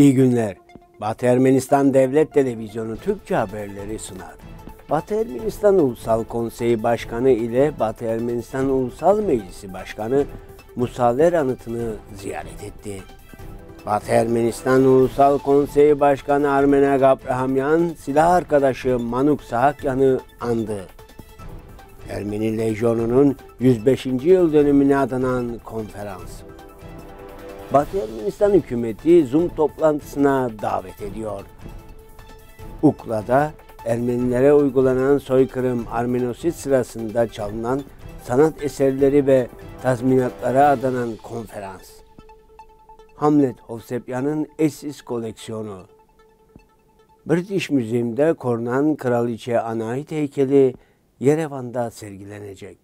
İyi günler. Batı Ermenistan Devlet Televizyonu Türkçe haberleri sunar. Batı Ermenistan Ulusal Konseyi Başkanı ile Batı Ermenistan Ulusal Meclisi Başkanı Musaler anıtını ziyaret etti. Batı Ermenistan Ulusal Konseyi Başkanı Armenag Abrahamyan, silah arkadaşı Manuk Sahakyan'ı andı. Ermeni Lejyonu'nun 105. yıl dönümüne adanan konferans. Batı Ermenistan hükümeti Zoom toplantısına davet ediyor. Ukla'da Ermenilere uygulanan soykırım Armenosit sırasında çalınan sanat eserleri ve tazminatlara adanan konferans. Hamlet Hovsepian'ın eşsiz koleksiyonu. British Museum'da korunan Kraliçe Anahit heykeli Yerevan'da sergilenecek.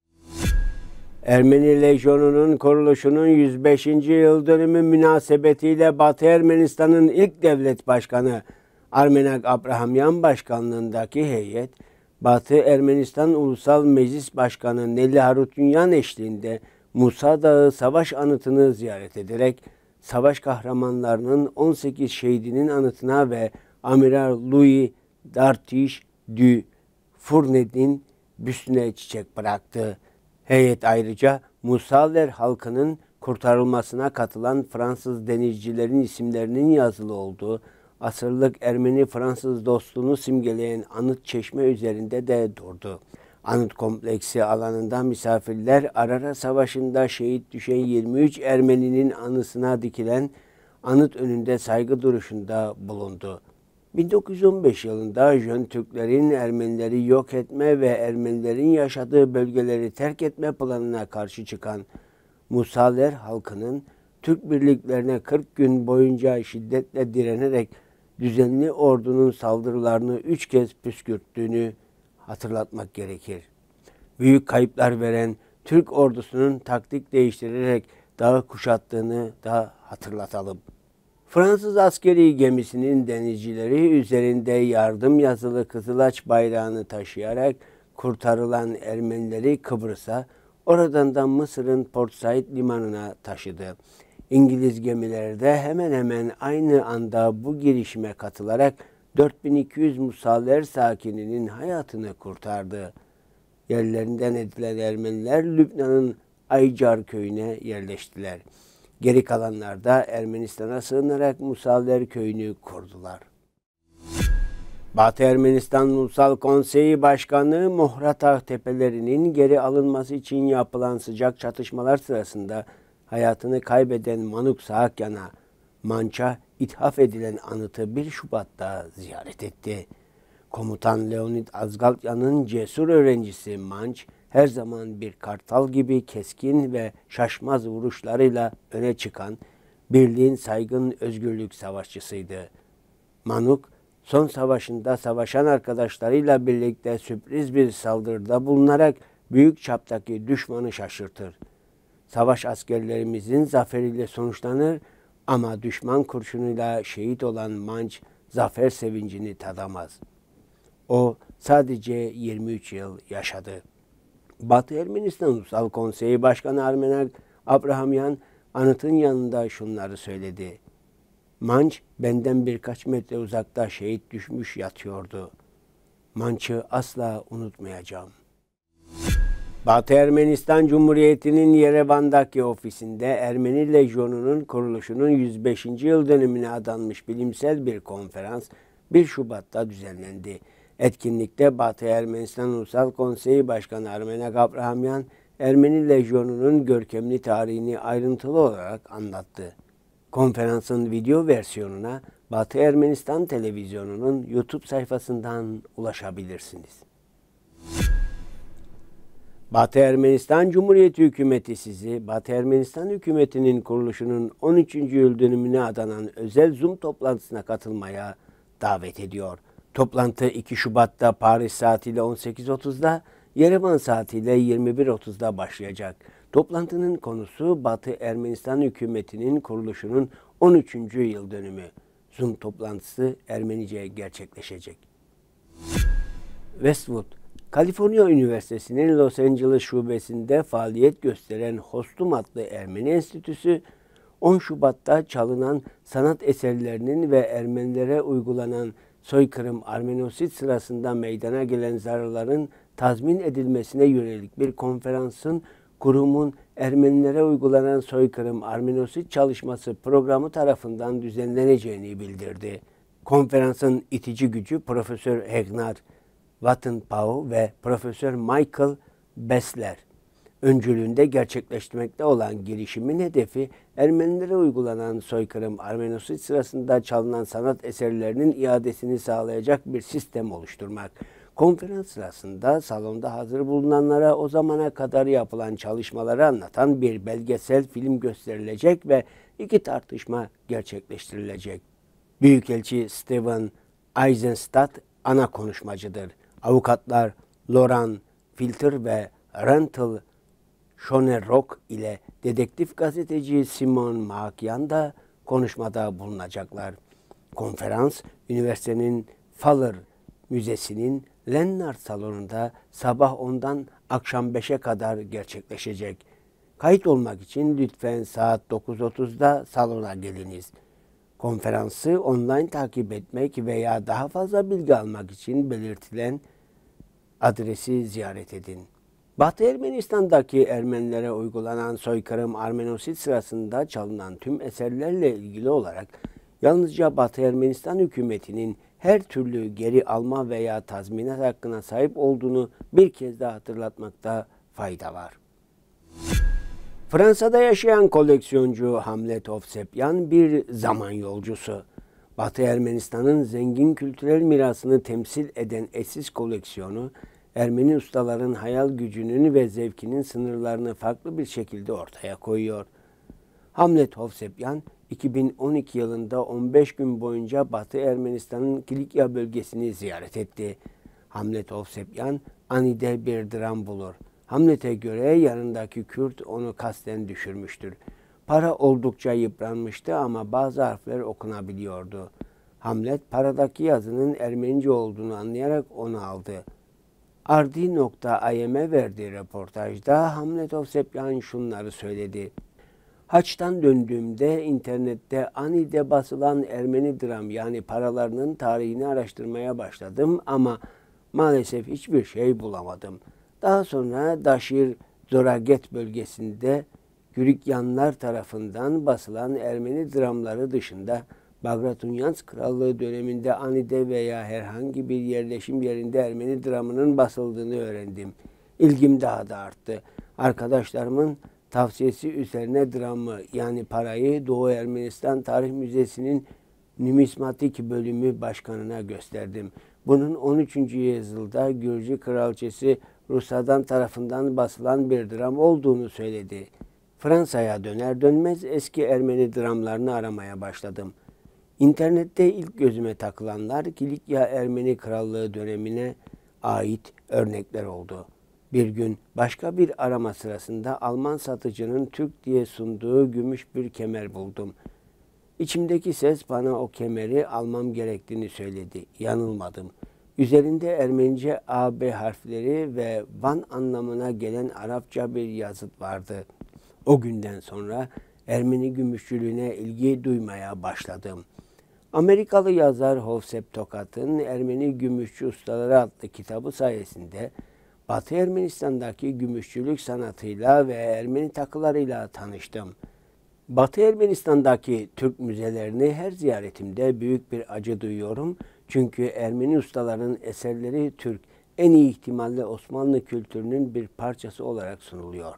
Ermeni Lejyonu'nun kuruluşunun 105. yıl dönümü münasebetiyle Batı Ermenistan'ın ilk devlet başkanı Armenag Abrahamyan başkanlığındaki heyet, Batı Ermenistan Ulusal Meclis Başkanı Nelli Harutyunyan eşliğinde Musa Dağı Savaş Anıtı'nı ziyaret ederek savaş kahramanlarının 18 şehidinin anıtına ve Amiral Louis Dartiche du Fournet'in büstüne çiçek bıraktı. Heyet ayrıca Musaler halkının kurtarılmasına katılan Fransız denizcilerin isimlerinin yazılı olduğu asırlık Ermeni-Fransız dostluğunu simgeleyen anıt çeşme üzerinde de durdu. Anıt kompleksi alanında misafirler Arara Savaşı'nda şehit düşen 23 Ermeninin anısına dikilen anıt önünde saygı duruşunda bulundu. 1915 yılında Jön Türklerin Ermenileri yok etme ve Ermenilerin yaşadığı bölgeleri terk etme planına karşı çıkan Musaler halkının Türk birliklerine 40 gün boyunca şiddetle direnerek düzenli ordunun saldırılarını 3 kez püskürttüğünü hatırlatmak gerekir. Büyük kayıplar veren Türk ordusunun taktik değiştirerek dağı kuşattığını da hatırlatalım. Fransız askeri gemisinin denizcileri üzerinde yardım yazılı Kızılaç bayrağını taşıyarak kurtarılan Ermenileri Kıbrıs'a, oradan da Mısır'ın Port Said limanına taşıdı. İngiliz gemileri de hemen hemen aynı anda bu girişime katılarak 4200 Musaler sakininin hayatını kurtardı. Yerlerinden edilen Ermeniler Lübnan'ın Aycar köyüne yerleştiler. Geri kalanlar da Ermenistan'a sığınarak Musaler köyünü kurdular. Batı Ermenistan Ulusal Konseyi Başkanı Mohratağ tepelerinin geri alınması için yapılan sıcak çatışmalar sırasında hayatını kaybeden Manuk Sahakyan'a Manç'a ithaf edilen anıtı 1 Şubat'ta ziyaret etti. Komutan Leonid Azgalyan'ın cesur öğrencisi Manç, her zaman bir kartal gibi keskin ve şaşmaz vuruşlarıyla öne çıkan birliğin saygın özgürlük savaşçısıydı. Manuk, son savaşında savaşan arkadaşlarıyla birlikte sürpriz bir saldırıda bulunarak büyük çaptaki düşmanı şaşırtır. Savaş askerlerimizin zaferiyle sonuçlanır ama düşman kurşunuyla şehit olan Manç zafer sevincini tadamaz. O sadece 23 yıl yaşadı. Batı Ermenistan Ulusal Konseyi Başkanı Armenag Abrahamyan anıtın yanında şunları söyledi. Manç benden birkaç metre uzakta şehit düşmüş yatıyordu. Manç'ı asla unutmayacağım. Batı Ermenistan Cumhuriyeti'nin Yerevan'daki ofisinde Ermeni Lejyonu'nun kuruluşunun 105. yıl dönümüne adanmış bilimsel bir konferans 1 Şubat'ta düzenlendi. Etkinlikte Batı Ermenistan Ulusal Konseyi Başkanı Armenag Abrahamyan, Ermeni Lejyonu'nun görkemli tarihini ayrıntılı olarak anlattı. Konferansın video versiyonuna Batı Ermenistan Televizyonu'nun YouTube sayfasından ulaşabilirsiniz. Batı Ermenistan Cumhuriyeti Hükümeti sizi, Batı Ermenistan Hükümeti'nin kuruluşunun 13. yıl dönümüne adanan özel Zoom toplantısına katılmaya davet ediyor. Toplantı 2 Şubat'ta Paris saatiyle 18.30'da, Yerevan saatiyle 21.30'da başlayacak. Toplantının konusu Batı Ermenistan Hükümeti'nin kuruluşunun 13. yıl dönümü. Zoom toplantısı Ermenice gerçekleşecek. Westwood, Kaliforniya Üniversitesi'nin Los Angeles şubesinde faaliyet gösteren Hostum adlı Ermeni Enstitüsü, 10 Şubat'ta çalınan sanat eserlerinin ve Ermenilere uygulanan soykırım Armenosit sırasında meydana gelen zararların tazmin edilmesine yönelik bir konferansın kurumun Ermenilere uygulanan soykırım Armenosit çalışması programı tarafından düzenleneceğini bildirdi. Konferansın itici gücü Profesör Hegnar Vattenpau ve Profesör Michael Bessler öncülüğünde gerçekleştirmekte olan girişimin hedefi Ermenilere uygulanan soykırım Armenosit sırasında çalınan sanat eserlerinin iadesini sağlayacak bir sistem oluşturmak. Konferans sırasında salonda hazır bulunanlara o zamana kadar yapılan çalışmaları anlatan bir belgesel film gösterilecek ve 2 tartışma gerçekleştirilecek. Büyükelçi Steven Eisenstadt ana konuşmacıdır. Avukatlar Loran Filter ve Rental Schonerrock ile dedektif gazeteci Simon Mahakyan da konuşmada bulunacaklar. Konferans, üniversitenin Faller Müzesi'nin Lennart Salonu'nda sabah 10'dan akşam 5'e kadar gerçekleşecek. Kayıt olmak için lütfen saat 9.30'da salona geliniz. Konferansı online takip etmek veya daha fazla bilgi almak için belirtilen adresi ziyaret edin. Batı Ermenistan'daki Ermenilere uygulanan soykırım Armenosit sırasında çalınan tüm eserlerle ilgili olarak yalnızca Batı Ermenistan hükümetinin her türlü geri alma veya tazminat hakkına sahip olduğunu bir kez daha hatırlatmakta fayda var. Fransa'da yaşayan koleksiyoncu Hamlet Hovsepyan bir zaman yolcusu. Batı Ermenistan'ın zengin kültürel mirasını temsil eden eşsiz koleksiyonu, Ermeni ustaların hayal gücünün ve zevkinin sınırlarını farklı bir şekilde ortaya koyuyor. Hamlet Hovsepyan, 2012 yılında 15 gün boyunca Batı Ermenistan'ın Kilikya bölgesini ziyaret etti. Hamlet Hovsepyan, anide bir dram bulur. Hamlet'e göre yanındaki Kürt onu kasten düşürmüştür. Para oldukça yıpranmıştı ama bazı harfler okunabiliyordu. Hamlet, paradaki yazının Ermenice olduğunu anlayarak onu aldı. Ardi.im'e verdiği röportajda Hamlet Hovsepyan şunları söyledi. Haç'tan döndüğümde internette anide basılan Ermeni dram yani paralarının tarihini araştırmaya başladım ama maalesef hiçbir şey bulamadım. Daha sonra Daşir Zoraget bölgesinde Gürikyanlar tarafından basılan Ermeni dramları dışında Bagratunyans Krallığı döneminde Anide veya herhangi bir yerleşim yerinde Ermeni dramının basıldığını öğrendim. İlgim daha da arttı. Arkadaşlarımın tavsiyesi üzerine dramı yani parayı Doğu Ermenistan Tarih Müzesi'nin numismatik bölümü başkanına gösterdim. Bunun 13. yüzyılda Gürcü Kraliçesi Rusadan tarafından basılan bir dram olduğunu söyledi. Fransa'ya döner dönmez eski Ermeni dramlarını aramaya başladım. İnternette ilk gözüme takılanlar Kilikya Ermeni Krallığı dönemine ait örnekler oldu. Bir gün başka bir arama sırasında Alman satıcının Türk diye sunduğu gümüş bir kemer buldum. İçimdeki ses bana o kemeri almam gerektiğini söyledi. Yanılmadım. Üzerinde Ermenice AB harfleri ve Van anlamına gelen Arapça bir yazıt vardı. O günden sonra Ermeni gümüşçülüğüne ilgi duymaya başladım. Amerikalı yazar Hovsep Tokat'ın Ermeni Gümüşçü Ustaları adlı kitabı sayesinde Batı Ermenistan'daki gümüşçülük sanatıyla ve Ermeni takılarıyla tanıştım. Batı Ermenistan'daki Türk müzelerini her ziyaretimde büyük bir acı duyuyorum. Çünkü Ermeni ustaların eserleri Türk, en iyi ihtimalle Osmanlı kültürünün bir parçası olarak sunuluyor.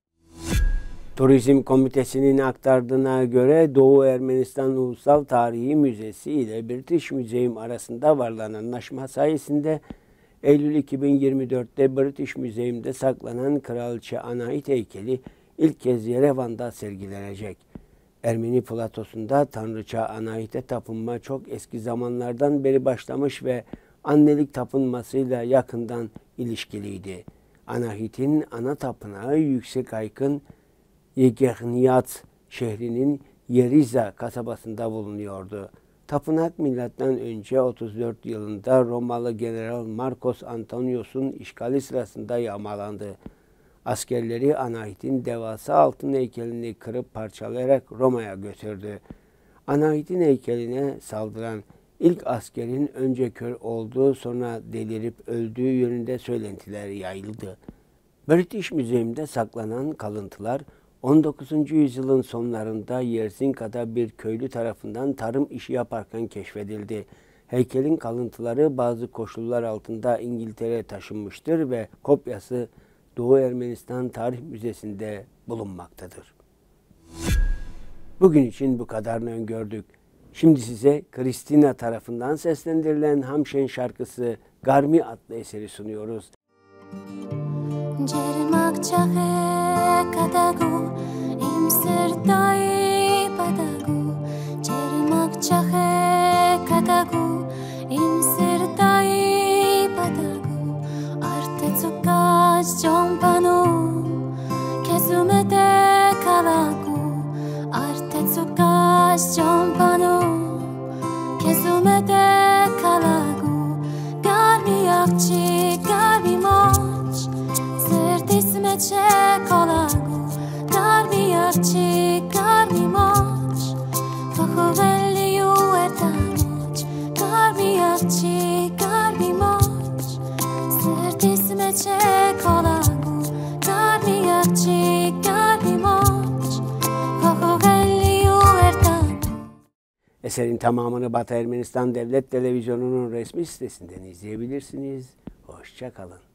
Turizm Komitesi'nin aktardığına göre Doğu Ermenistan Ulusal Tarihi Müzesi ile British Museum arasında varılan anlaşma sayesinde Eylül 2024'te British Museum'de saklanan Kraliçe Anahit heykeli ilk kez Yerevan'da sergilenecek. Ermeni platosunda Tanrıça Anahit'e tapınma çok eski zamanlardan beri başlamış ve annelik tapınmasıyla yakından ilişkiliydi. Anahit'in ana tapınağı Yüksek Aykın Yegerniyat şehrinin Yeriza kasabasında bulunuyordu. Tapınak M.Ö. 34 yılında Romalı General Marcos Antonius'un işgali sırasında yağmalandı. askerleri Anahit'in devasa altın heykelini kırıp parçalayarak Roma'ya götürdü. Anahit'in heykeline saldıran ilk askerin önce kör olduğu, sonra delirip öldüğü yönünde söylentiler yayıldı. British Museum'da saklanan kalıntılar 19. yüzyılın sonlarında Yersinka'da bir köylü tarafından tarım işi yaparken keşfedildi. Heykelin kalıntıları bazı koşullar altında İngiltere'ye taşınmıştır ve kopyası Doğu Ermenistan Tarih Müzesi'nde bulunmaktadır. Bugün için bu kadarını öngördük. Şimdi size Kristina tarafından seslendirilen Hamşen şarkısı Garmi adlı eseri sunuyoruz. Eserin tamamını Batı Ermenistan Devlet Televizyonu'nun resmi sitesinden izleyebilirsiniz. Hoşça kalın.